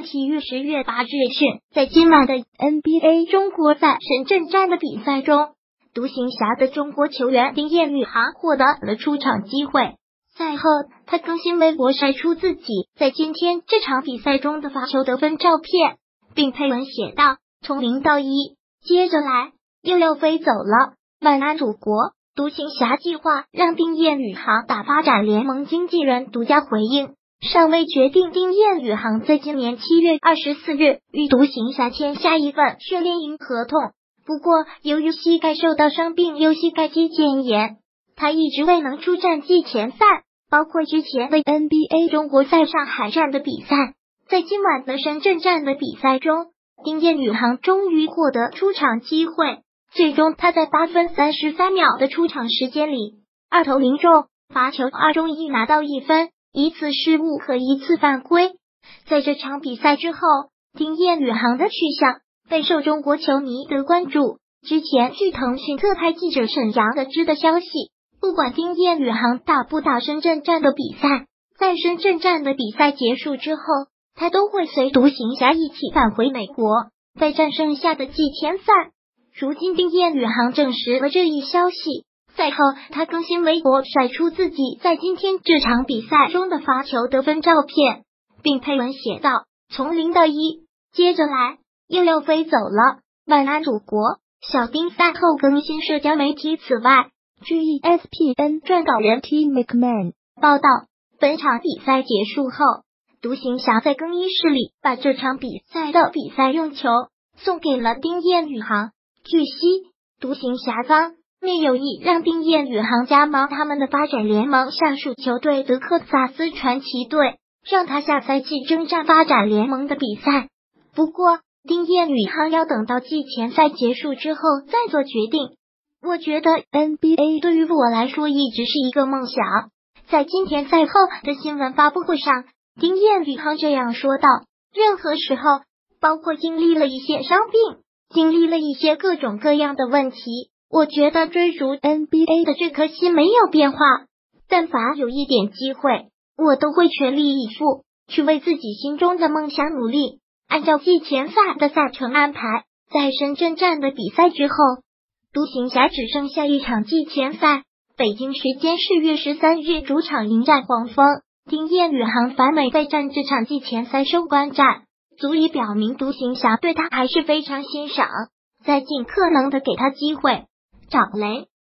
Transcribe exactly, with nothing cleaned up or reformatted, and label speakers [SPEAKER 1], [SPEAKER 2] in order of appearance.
[SPEAKER 1] 体育十月八日讯，在今晚的 N B A 中国赛深圳站的比赛中，独行侠的中国球员丁彦雨航获得了出场机会。赛后，他更新微博晒出自己在今天这场比赛中的罚球得分照片，并配文写道：“从零到一，接着来，又要飞走了，晚安祖国。”独行侠计划让丁彦雨航打发展联盟经纪人独家回应，尚未决定丁彦雨航在今年七月二十四日与独行侠签下一份训练营合同。不过，由于膝盖受到伤并有膝盖肌腱炎，他一直未能出战季前赛，包括之前的 N B A 中国赛上海站的比赛。在今晚的深圳站的比赛中，丁彦雨航终于获得出场机会。最终，他在八分三十三秒的出场时间里，二投零中，罚球二中一拿到一分，一次失误和一次犯规。在这场比赛之后，丁彦雨航的去向备受中国球迷的关注。之前据腾讯特派记者沈阳得知的消息，不管丁彦雨航打不打深圳站的比赛，在深圳站的比赛结束之后，他都会随独行侠一起返回美国，再战剩下的季前赛。如今丁彦雨航证实了这一消息，赛后他更新微博晒出自己在今天这场比赛中的罚球得分照片，并配文写道：“从零到一，接着来，又要飞走了，晚安祖国。”小丁赛后更新社交媒体。此外，据 E S P N 撰稿人 T McMahon 报道，本场比赛结束后，独行侠在更衣室里把这场比赛的比赛用球送给了丁彦雨航。据悉，独行侠方面有意让丁彦雨航加盟他们的发展联盟下属球队德克萨斯传奇队，让他下赛季征战发展联盟的比赛。不过，丁彦雨航要等到季前赛结束之后再做决定。我觉得 N B A 对于我来说一直是一个梦想。在今天赛后的新闻发布会上，丁彦雨航这样说道：“任何时候，包括经历了一些伤病，经历了一些各种各样的问题，我觉得追逐 N B A 的这颗心没有变化。但凡有一点机会，我都会全力以赴，去为自己心中的梦想努力。”按照季前赛的赛程安排，在深圳站的比赛之后，独行侠只剩下一场季前赛。北京时间四月十三日主场迎战黄蜂，丁彦雨航返美备战这场季前赛收官战，足以表明独行侠对他还是非常欣赏，在尽可能的给他机会。找雷